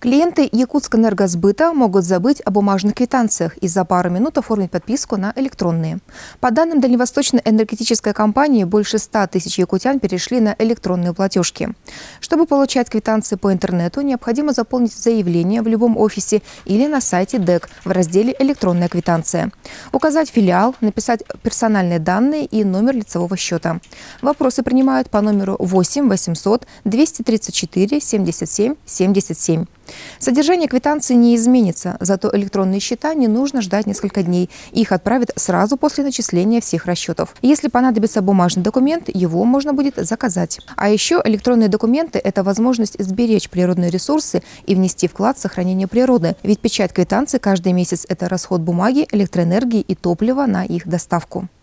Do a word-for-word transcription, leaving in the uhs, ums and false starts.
Клиенты Якутскэнергосбыта могут забыть о бумажных квитанциях и за пару минут оформить подписку на электронные. По данным Дальневосточной энергетической компании, больше ста тысяч якутян перешли на электронные платежки. Чтобы получать квитанции по интернету, необходимо заполнить заявление в любом офисе или на сайте ДЭК в разделе «Электронная квитанция». Указать филиал, написать персональные данные и номер лицевого счета. Вопросы принимают по номеру восемь восемьсот двести тридцать четыре семьдесят семь семьдесят семь. Содержание квитанции не изменится, зато электронные счета не нужно ждать несколько дней. Их отправят сразу после начисления всех расчетов. Если понадобится бумажный документ, его можно будет заказать. А еще электронные документы – это возможность сберечь природные ресурсы и внести вклад в сохранение природы. Ведь печать квитанции каждый месяц – это расход бумаги, электроэнергии и топлива на их доставку.